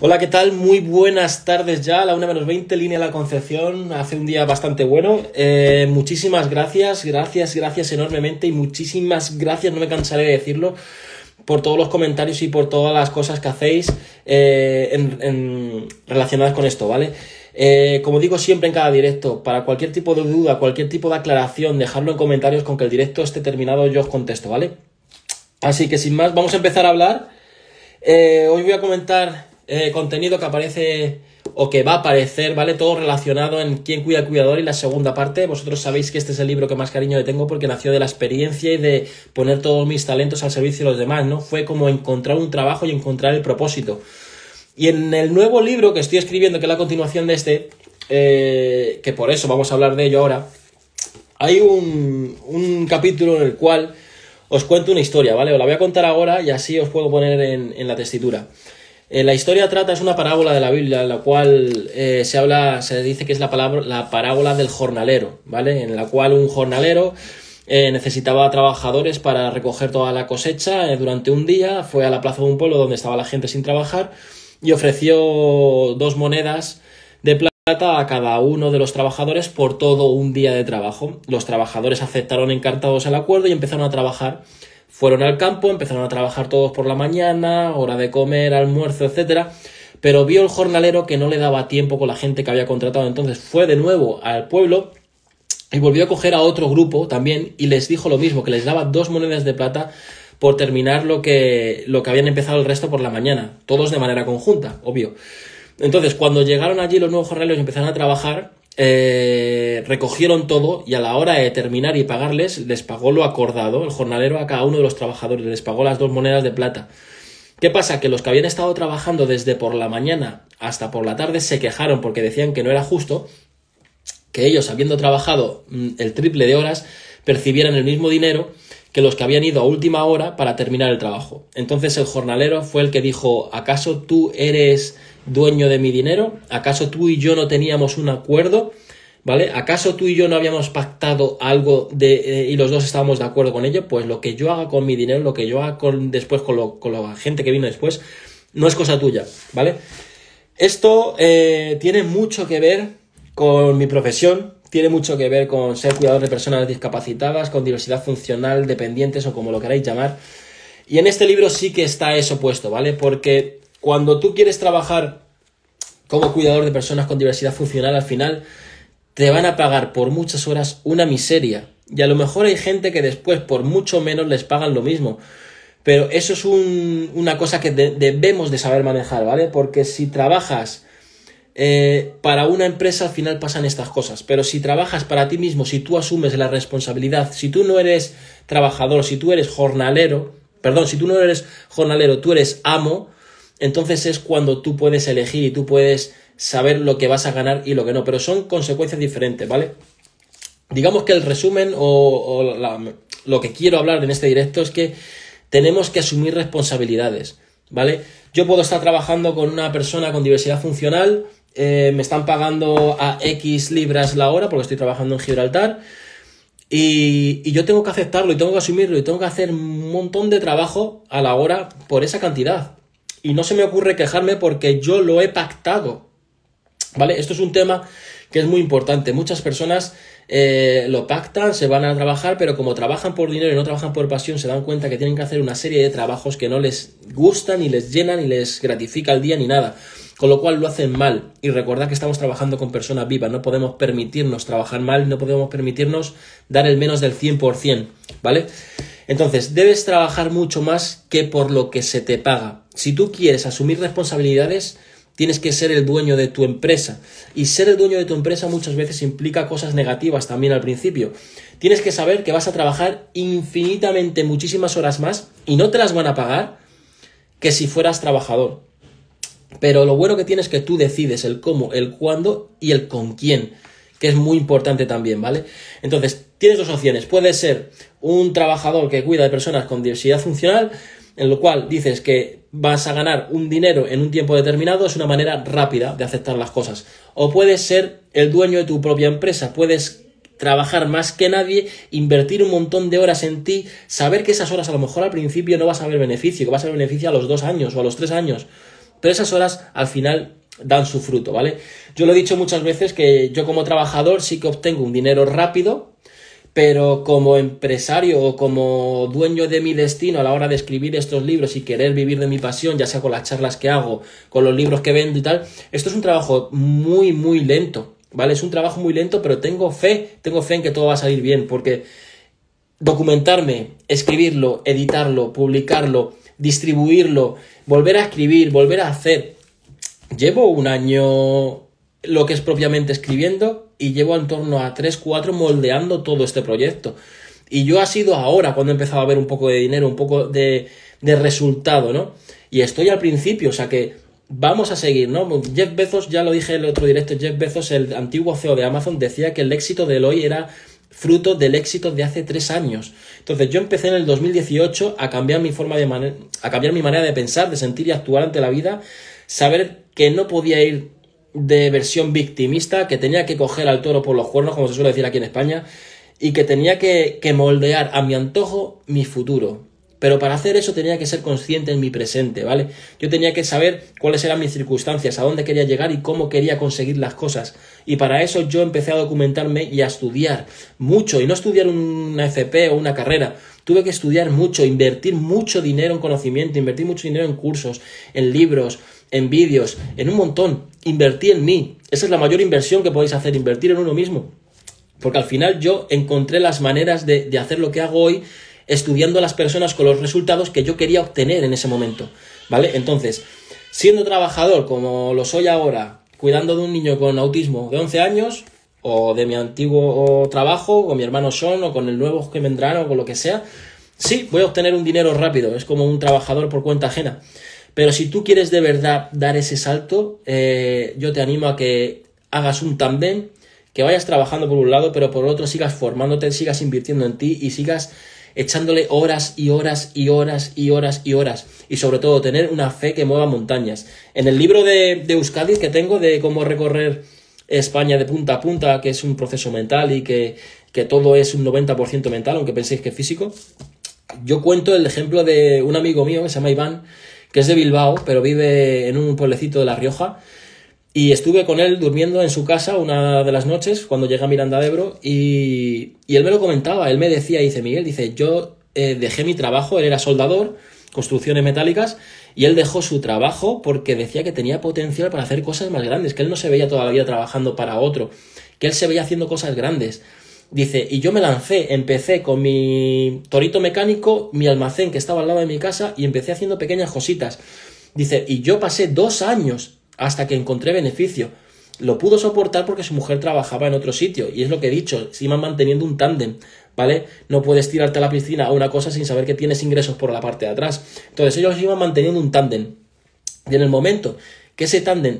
Hola, ¿qué tal? Muy buenas tardes ya, a la 1:20, línea La Concepción, hace un día bastante bueno. Muchísimas gracias enormemente y muchísimas gracias, no me cansaré de decirlo, por todos los comentarios y por todas las cosas que hacéis relacionadas con esto, ¿vale? Como digo siempre en cada directo, para cualquier tipo de duda, cualquier tipo de aclaración, dejadlo en comentarios, con que el directo esté terminado yo os contesto, ¿vale? Así que sin más, vamos a empezar a hablar. Hoy voy a comentar contenido que aparece o que va a aparecer, ¿vale? Todo relacionado en Quién cuida al cuidador y la segunda parte. Vosotros sabéis que este es el libro que más cariño le tengo porque nació de la experiencia y de poner todos mis talentos al servicio de los demás, ¿no? Fue como encontrar un trabajo y encontrar el propósito. Y en el nuevo libro que estoy escribiendo, que es la continuación de este, que por eso vamos a hablar de ello ahora, hay un capítulo en el cual os cuento una historia, ¿vale? Os la voy a contar ahora y así os puedo poner en la textura. La historia es una parábola de la Biblia, en la cual se dice que es la parábola del jornalero, ¿vale? En la cual un jornalero necesitaba trabajadores para recoger toda la cosecha durante un día. Fue a la plaza de un pueblo donde estaba la gente sin trabajar y ofreció 2 monedas de plata a cada uno de los trabajadores por todo un día de trabajo. Los trabajadores aceptaron encantados el acuerdo y empezaron a trabajar. Fueron al campo, empezaron a trabajar todos por la mañana, hora de comer, almuerzo, etcétera. Pero vio el jornalero que no le daba tiempo con la gente que había contratado. Entonces fue de nuevo al pueblo y volvió a coger a otro grupo también y les dijo lo mismo, que les daba 2 monedas de plata por terminar lo que habían empezado el resto por la mañana. Todos de manera conjunta, obvio. Entonces, cuando llegaron allí los nuevos jornaleros y empezaron a trabajar, recogieron todo y a la hora de terminar y pagarles, les pagó lo acordado. El jornalero a cada uno de los trabajadores les pagó las 2 monedas de plata. ¿Qué pasa? Que los que habían estado trabajando desde por la mañana hasta por la tarde se quejaron porque decían que no era justo que ellos, habiendo trabajado el triple de horas, percibieran el mismo dinero que los que habían ido a última hora para terminar el trabajo. Entonces el jornalero fue el que dijo: ¿acaso tú eres dueño de mi dinero? ¿Acaso tú y yo no teníamos un acuerdo? ¿Vale? ¿Acaso tú y yo no habíamos pactado algo y los dos estábamos de acuerdo con ello? Pues lo que yo haga con mi dinero, lo que yo haga después con la gente que vino después, no es cosa tuya, ¿vale? Esto tiene mucho que ver con mi profesión, tiene mucho que ver con ser cuidador de personas discapacitadas, con diversidad funcional, dependientes o como lo queráis llamar. Y en este libro sí que está eso puesto, ¿vale? Porque cuando tú quieres trabajar como cuidador de personas con diversidad funcional, al final te van a pagar por muchas horas una miseria. Y a lo mejor hay gente que después por mucho menos les pagan lo mismo. Pero eso es una cosa que debemos de saber manejar, ¿vale? Porque si trabajas para una empresa, al final pasan estas cosas. Pero si trabajas para ti mismo, si tú asumes la responsabilidad, si tú no eres trabajador, si tú eres jornalero, tú eres amo, entonces es cuando tú puedes elegir y tú puedes saber lo que vas a ganar y lo que no, pero son consecuencias diferentes, ¿vale? Digamos que el resumen lo que quiero hablar en este directo es que tenemos que asumir responsabilidades, ¿vale? Yo puedo estar trabajando con una persona con diversidad funcional, me están pagando a X libras la hora porque estoy trabajando en Gibraltar y yo tengo que aceptarlo y tengo que asumirlo y tengo que hacer un montón de trabajo a la hora por esa cantidad. Y no se me ocurre quejarme porque yo lo he pactado, ¿vale? Esto es un tema que es muy importante. Muchas personas lo pactan, se van a trabajar, pero como trabajan por dinero y no trabajan por pasión, se dan cuenta que tienen que hacer una serie de trabajos que no les gustan, ni les llenan, ni les gratifica el día, ni nada. Con lo cual lo hacen mal. Y recordad que estamos trabajando con personas vivas. No podemos permitirnos trabajar mal, no podemos permitirnos dar el menos del 100%, ¿vale? Entonces, debes trabajar mucho más que por lo que se te paga. Si tú quieres asumir responsabilidades, tienes que ser el dueño de tu empresa. Y ser el dueño de tu empresa muchas veces implica cosas negativas también al principio. Tienes que saber que vas a trabajar infinitamente muchísimas horas más y no te las van a pagar que si fueras trabajador. Pero lo bueno que tienes es que tú decides el cómo, el cuándo y el con quién, que es muy importante también, ¿vale? Entonces, tienes 2 opciones. Puedes ser un trabajador que cuida de personas con diversidad funcional, en lo cual dices que vas a ganar un dinero en un tiempo determinado, es una manera rápida de aceptar las cosas. O puedes ser el dueño de tu propia empresa, puedes trabajar más que nadie, invertir un montón de horas en ti, saber que esas horas a lo mejor al principio no vas a ver beneficio, que vas a ver beneficio a los 2 años o a los 3 años, pero esas horas al final dan su fruto, ¿vale? Yo lo he dicho muchas veces que yo como trabajador sí que obtengo un dinero rápido, pero como empresario o como dueño de mi destino a la hora de escribir estos libros y querer vivir de mi pasión, ya sea con las charlas que hago, con los libros que vendo y tal, esto es un trabajo muy, muy lento, ¿vale? Es un trabajo muy lento, pero tengo fe en que todo va a salir bien, porque documentarme, escribirlo, editarlo, publicarlo, distribuirlo, volver a escribir, volver a hacer. Llevo un año lo que es propiamente escribiendo y llevo en torno a 3-4 moldeando todo este proyecto. Y yo ha sido ahora cuando he empezado a ver un poco de dinero, un poco de resultado, ¿no? Y estoy al principio, o sea que vamos a seguir, ¿no? Jeff Bezos, ya lo dije en el otro directo, Jeff Bezos, el antiguo CEO de Amazon, decía que el éxito de hoy era fruto del éxito de hace 3 años. Entonces yo empecé en el 2018 a cambiar mi manera de pensar, de sentir y actuar ante la vida, saber que no podía ir de versión victimista, que tenía que coger al toro por los cuernos, como se suele decir aquí en España, y que tenía que moldear a mi antojo mi futuro. Pero para hacer eso tenía que ser consciente en mi presente, ¿vale? Yo tenía que saber cuáles eran mis circunstancias, a dónde quería llegar y cómo quería conseguir las cosas. Y para eso yo empecé a documentarme y a estudiar mucho, y no estudiar una FP o una carrera. Tuve que estudiar mucho, invertir mucho dinero en conocimiento, invertir mucho dinero en cursos, en libros, en vídeos, en un montón. Invertí en mí. Esa es la mayor inversión que podéis hacer, invertir en uno mismo. Porque al final yo encontré las maneras de hacer lo que hago hoy, estudiando a las personas con los resultados que yo quería obtener en ese momento, ¿vale? Entonces, siendo trabajador como lo soy ahora, cuidando de un niño con autismo de 11 años, o de mi antiguo trabajo, con mi hermano Sean, o con el nuevo que vendrán, o con lo que sea, sí, voy a obtener un dinero rápido, es como un trabajador por cuenta ajena. Pero si tú quieres de verdad dar ese salto, yo te animo a que hagas un tándem, que vayas trabajando por un lado, pero por otro sigas formándote, sigas invirtiendo en ti y sigas echándole horas y horas y horas y horas y horas. Y sobre todo, tener una fe que mueva montañas. En el libro de Euskadi que tengo, de cómo recorrer España de punta a punta, que es un proceso mental y que todo es un 90% mental, aunque penséis que es físico, yo cuento el ejemplo de un amigo mío que se llama Iván, que es de Bilbao, pero vive en un pueblecito de La Rioja. Y estuve con él durmiendo en su casa una de las noches cuando llegué a Miranda de Ebro y él me lo comentaba, él me decía, dice Miguel, dice, yo dejé mi trabajo, él era soldador, construcciones metálicas, y él dejó su trabajo porque decía que tenía potencial para hacer cosas más grandes, que él no se veía toda la vida trabajando para otro, que él se veía haciendo cosas grandes. Dice, y yo me lancé, empecé con mi torito mecánico, mi almacén que estaba al lado de mi casa y empecé haciendo pequeñas cositas. Dice, y yo pasé 2 años hasta que encontré beneficio. Lo pudo soportar porque su mujer trabajaba en otro sitio. Y es lo que he dicho, se iban manteniendo un tándem, ¿vale? No puedes tirarte a la piscina a una cosa sin saber que tienes ingresos por la parte de atrás. Entonces ellos iban manteniendo un tándem. Y en el momento que ese tándem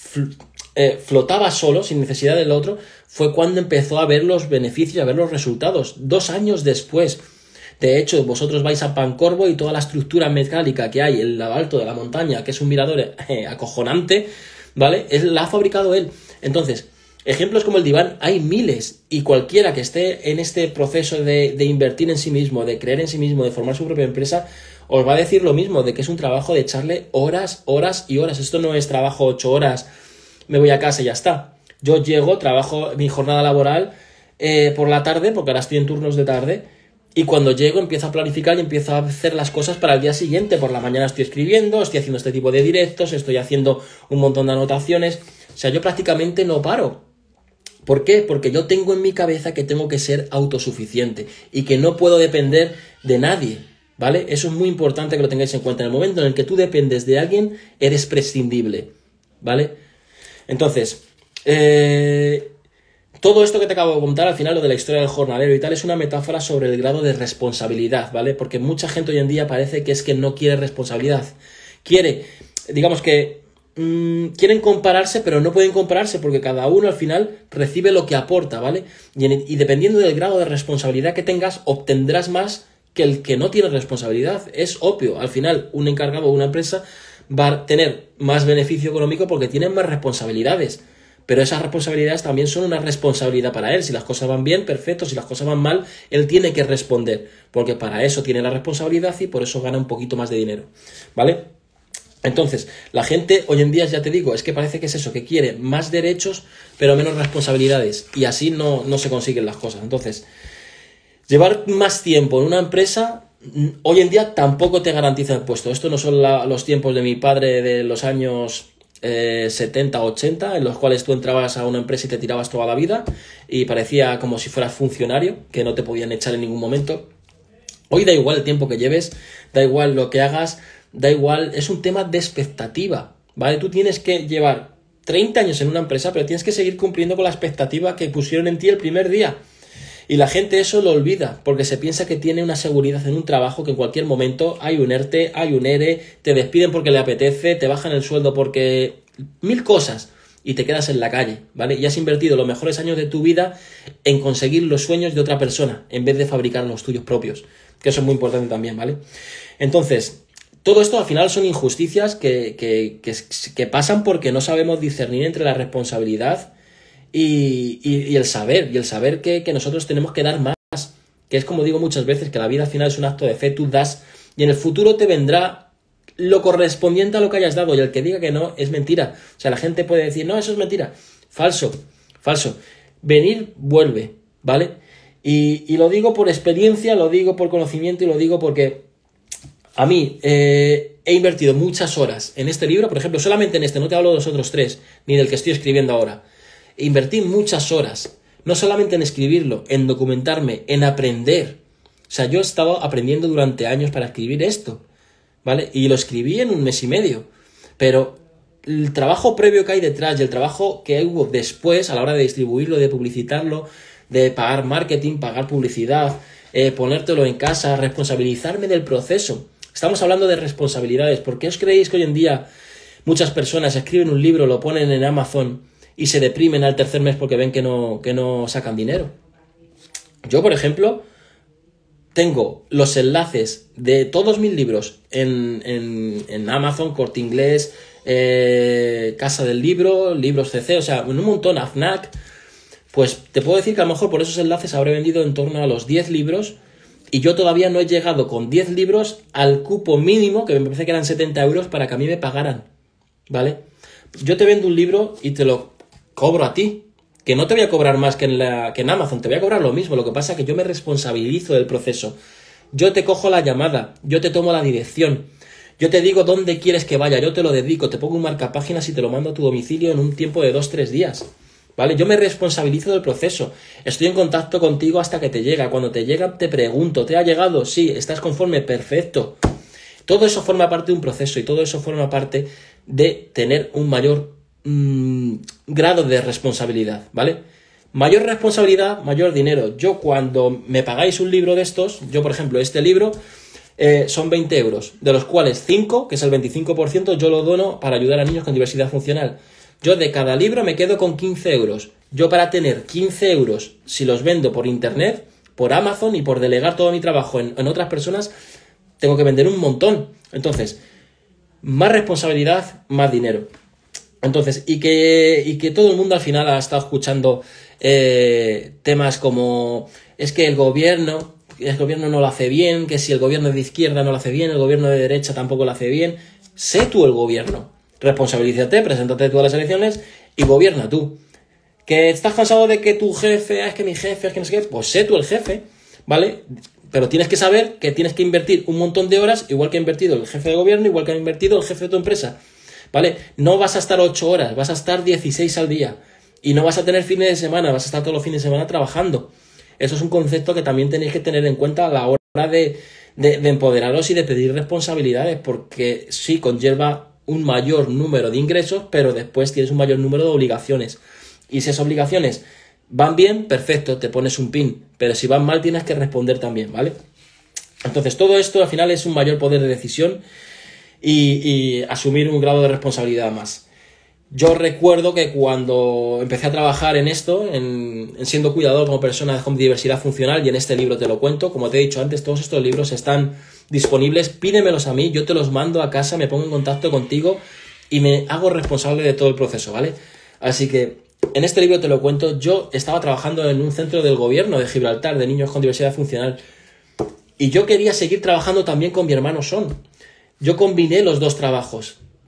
flotaba solo, sin necesidad del otro, fue cuando empezó a ver los beneficios, a ver los resultados. 2 años después. De hecho, vosotros vais a Pancorbo y toda la estructura metálica que hay en lo alto de la montaña, que es un mirador acojonante, ¿vale? La ha fabricado él. Entonces, ejemplos como el de Iván hay miles, y cualquiera que esté en este proceso de invertir en sí mismo, de creer en sí mismo, de formar su propia empresa, os va a decir lo mismo, de que es un trabajo de echarle horas, horas y horas. Esto no es trabajo 8 horas, me voy a casa y ya está. Yo llego, trabajo mi jornada laboral por la tarde, porque ahora estoy en turnos de tarde, y cuando llego empiezo a planificar y empiezo a hacer las cosas para el día siguiente. Por la mañana estoy escribiendo, estoy haciendo este tipo de directos, estoy haciendo un montón de anotaciones. O sea, yo prácticamente no paro. ¿Por qué? Porque yo tengo en mi cabeza que tengo que ser autosuficiente y que no puedo depender de nadie, ¿vale? Eso es muy importante que lo tengáis en cuenta. En el momento en el que tú dependes de alguien, eres prescindible, ¿vale? Entonces, todo esto que te acabo de contar, al final lo de la historia del jornalero y tal, es una metáfora sobre el grado de responsabilidad, ¿vale? Porque mucha gente hoy en día parece que es que no quiere responsabilidad. Digamos que quieren compararse, pero no pueden compararse porque cada uno al final recibe lo que aporta, ¿vale? Y dependiendo del grado de responsabilidad que tengas, obtendrás más que el que no tiene responsabilidad. Es obvio, al final un encargado o una empresa va a tener más beneficio económico porque tiene más responsabilidades. Pero esas responsabilidades también son una responsabilidad para él. Si las cosas van bien, perfecto. Si las cosas van mal, él tiene que responder. Porque para eso tiene la responsabilidad y por eso gana un poquito más de dinero, ¿vale? Entonces, la gente hoy en día, ya te digo, es que parece que es eso, que quiere más derechos, pero menos responsabilidades. Y así no se consiguen las cosas. Entonces, llevar más tiempo en una empresa, hoy en día tampoco te garantiza el puesto. Esto no son los tiempos de mi padre de los años 70, 80, en los cuales tú entrabas a una empresa y te tirabas toda la vida y parecía como si fueras funcionario, que no te podían echar en ningún momento. Hoy da igual el tiempo que lleves, da igual lo que hagas, da igual, es un tema de expectativa, ¿vale? Tú tienes que llevar 30 años en una empresa, pero tienes que seguir cumpliendo con la expectativa que pusieron en ti el primer día. Y la gente eso lo olvida, porque se piensa que tiene una seguridad en un trabajo, que en cualquier momento hay un ERTE, hay un ERE, te despiden porque le apetece, te bajan el sueldo porque... 1000 cosas, y te quedas en la calle, ¿vale? Y has invertido los mejores años de tu vida en conseguir los sueños de otra persona, en vez de fabricar los tuyos propios, que eso es muy importante también, ¿vale? Entonces, todo esto al final son injusticias que pasan porque no sabemos discernir entre la responsabilidad y el saber que nosotros tenemos que dar más, que es como digo muchas veces, que la vida al final es un acto de fe, tú das y en el futuro te vendrá lo correspondiente a lo que hayas dado, y el que diga que no es mentira. O sea, la gente puede decir, no, eso es mentira. Falso. Venir vuelve, ¿vale? Y lo digo por experiencia, lo digo por conocimiento y lo digo porque a mí he invertido muchas horas en este libro, por ejemplo, solamente en este, no te hablo de los otros 3, ni del que estoy escribiendo ahora. Invertí muchas horas, no solamente en escribirlo, en documentarme, en aprender. O sea, yo he estado aprendiendo durante años para escribir esto, ¿vale? Y lo escribí en 1 mes y medio. Pero el trabajo previo que hay detrás y el trabajo que hubo después a la hora de distribuirlo, de publicitarlo, de pagar marketing, pagar publicidad, ponértelo en casa, responsabilizarme del proceso. Estamos hablando de responsabilidades. ¿Por qué os creéis que hoy en día muchas personas escriben un libro, lo ponen en Amazon y se deprimen al tercer mes porque ven que no sacan dinero? Yo, por ejemplo, tengo los enlaces de todos mis libros en Amazon, Corte Inglés, Casa del Libro, Libros CC, o sea, en un montón, AFNAC. Pues te puedo decir que a lo mejor por esos enlaces habré vendido en torno a los 10 libros y yo todavía no he llegado con 10 libros al cupo mínimo, que me parece que eran 70 euros, para que a mí me pagaran, ¿vale? Yo te vendo un libro y te lo cobro a ti, que no te voy a cobrar más que en Amazon, te voy a cobrar lo mismo. Lo que pasa es que yo me responsabilizo del proceso. Yo te cojo la llamada, yo te tomo la dirección, yo te digo dónde quieres que vaya, yo te lo dedico, te pongo un marcapáginas y te lo mando a tu domicilio en un tiempo de 2-3 días, ¿vale? Yo me responsabilizo del proceso, estoy en contacto contigo hasta que te llega. Cuando te llega te pregunto, ¿te ha llegado? Sí. ¿Estás conforme? Perfecto. Todo eso forma parte de un proceso y todo eso forma parte de tener un mayor grado de responsabilidad, ¿vale? Mayor responsabilidad, mayor dinero. Yo cuando me pagáis un libro de estos, yo por ejemplo este libro son 20 euros, de los cuales 5, que es el 25%, yo lo dono para ayudar a niños con diversidad funcional. Yo de cada libro me quedo con 15 euros. Yo para tener 15 euros, si los vendo por internet, por Amazon y por delegar todo mi trabajo en otras personas, tengo que vender un montón. Entonces, más responsabilidad, más dinero. Entonces, y que todo el mundo al final ha estado escuchando temas como es que el gobierno no lo hace bien, que si el gobierno de izquierda no lo hace bien, el gobierno de derecha tampoco lo hace bien. Sé tú el gobierno, responsabilízate, preséntate tú a las elecciones y gobierna tú. ¿Que estás cansado de que tu jefe, es que mi jefe, es que no sé qué? Pues sé tú el jefe, ¿vale? Pero tienes que saber que tienes que invertir un montón de horas, igual que ha invertido el jefe de gobierno, igual que ha invertido el jefe de tu empresa, ¿vale? No vas a estar 8 horas, vas a estar 16 al día. Y no vas a tener fines de semana, vas a estar todos los fines de semana trabajando. Eso es un concepto que también tenéis que tener en cuenta a la hora de empoderaros y de pedir responsabilidades, porque sí conlleva un mayor número de ingresos, pero después tienes un mayor número de obligaciones. Y si esas obligaciones van bien, perfecto, te pones un pin. Pero si van mal, tienes que responder también, ¿vale? Entonces, todo esto al final es un mayor poder de decisión y asumir un grado de responsabilidad más. Yo recuerdo que cuando empecé a trabajar en esto, en siendo cuidador como persona con diversidad funcional, y en este libro te lo cuento, como te he dicho antes, todos estos libros están disponibles, pídemelos a mí, yo te los mando a casa, me pongo en contacto contigo y me hago responsable de todo el proceso, ¿vale? Así que en este libro te lo cuento. Yo estaba trabajando en un centro del gobierno de Gibraltar de niños con diversidad funcional y yo quería seguir trabajando también con mi hermano Son. Yo combiné los dos trabajos.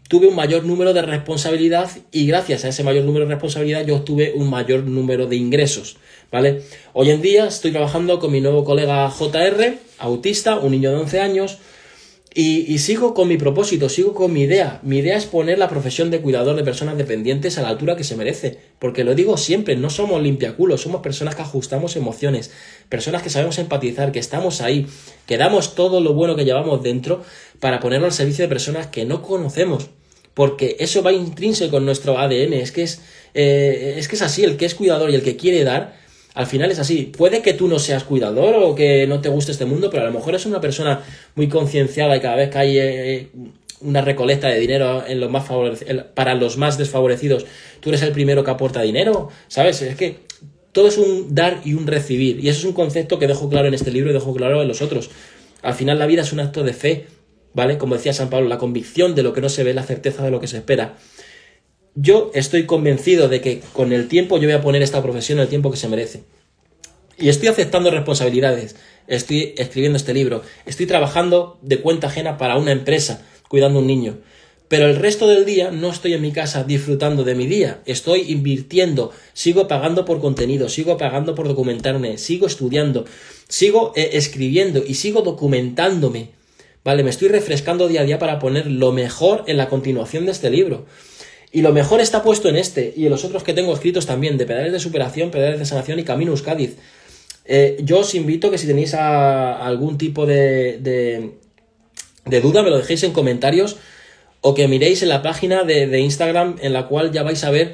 tuve un mayor número de responsabilidad y gracias a ese mayor número de responsabilidad yo obtuve un mayor número de ingresos, ¿vale? Hoy en día estoy trabajando con mi nuevo colega JR, autista, un niño de 11 años, y sigo con mi propósito, sigo con mi idea. Mi idea es poner la profesión de cuidador de personas dependientes a la altura que se merece. Porque lo digo siempre, no somos limpiaculos, somos personas que ajustamos emociones, personas que sabemos empatizar, que estamos ahí, que damos todo lo bueno que llevamos dentro para ponerlo al servicio de personas que no conocemos. Porque eso va intrínseco en nuestro ADN, es que es así, el que es cuidador y el que quiere dar, al final es así. Puede que tú no seas cuidador o que no te guste este mundo, pero a lo mejor es una persona muy concienciada y cada vez que hay una recolecta de dinero en los más para los más desfavorecidos, tú eres el primero que aporta dinero, ¿sabes? Es que todo es un dar y un recibir, y eso es un concepto que dejo claro en este libro y dejo claro en los otros. Al final la vida es un acto de fe, ¿vale? Como decía San Pablo, la convicción de lo que no se ve, la certeza de lo que se espera. Yo estoy convencido de que con el tiempo yo voy a poner esta profesión el tiempo que se merece. Y estoy aceptando responsabilidades, estoy escribiendo este libro, estoy trabajando de cuenta ajena para una empresa, cuidando a un niño. Pero el resto del día no estoy en mi casa disfrutando de mi día, estoy invirtiendo, sigo pagando por contenido, sigo pagando por documentarme, sigo estudiando, sigo escribiendo y sigo documentándome. Vale, me estoy refrescando día a día para poner lo mejor en la continuación de este libro. Y lo mejor está puesto en este y en los otros que tengo escritos también, de Pedales de Superación, Pedales de Sanación y Camino Euskadi. Yo os invito que si tenéis algún tipo de duda me lo dejéis en comentarios o que miréis en la página de Instagram en la cual ya vais a ver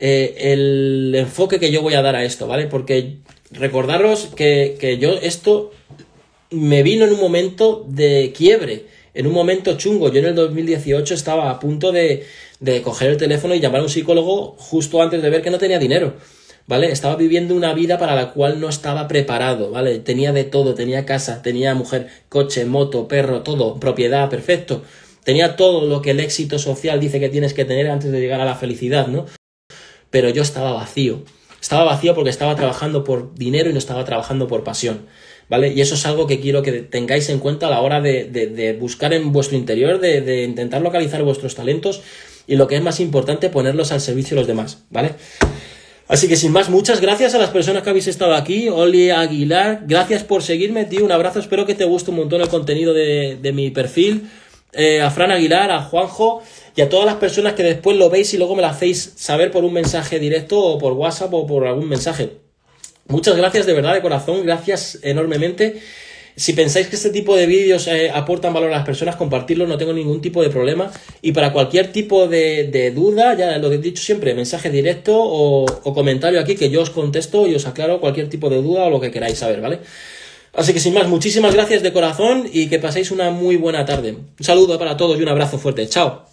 el enfoque que yo voy a dar a esto, ¿vale? Porque recordaros que yo esto me vino en un momento de quiebre, en un momento chungo. Yo en el 2018 estaba a punto de coger el teléfono y llamar a un psicólogo justo antes de ver que no tenía dinero, ¿vale? Estaba viviendo una vida para la cual no estaba preparado, ¿vale? Tenía de todo, tenía casa, tenía mujer, coche, moto, perro, todo, propiedad, perfecto. Tenía todo lo que el éxito social dice que tienes que tener antes de llegar a la felicidad, ¿no? Pero yo estaba vacío. Estaba vacío porque estaba trabajando por dinero y no estaba trabajando por pasión, ¿vale? Y eso es algo que quiero que tengáis en cuenta a la hora de buscar en vuestro interior, de intentar localizar vuestros talentos y lo que es más importante, ponerlos al servicio de los demás, ¿vale? Así que sin más, muchas gracias a las personas que habéis estado aquí. Oli Aguilar, gracias por seguirme, tío, un abrazo, espero que te guste un montón el contenido de mi perfil. A Fran Aguilar, a Juanjo y a todas las personas que después lo veis y luego me lo hacéis saber por un mensaje directo o por WhatsApp o por algún mensaje. Muchas gracias de verdad, de corazón, gracias enormemente. Si pensáis que este tipo de vídeos aportan valor a las personas, compartirlo, no tengo ningún tipo de problema. Y para cualquier tipo de duda, ya lo que he dicho siempre, mensaje directo o comentario aquí que yo os contesto y os aclaro cualquier tipo de duda o lo que queráis saber, ¿vale? Así que sin más, muchísimas gracias de corazón y que paséis una muy buena tarde. Un saludo para todos y un abrazo fuerte. Chao.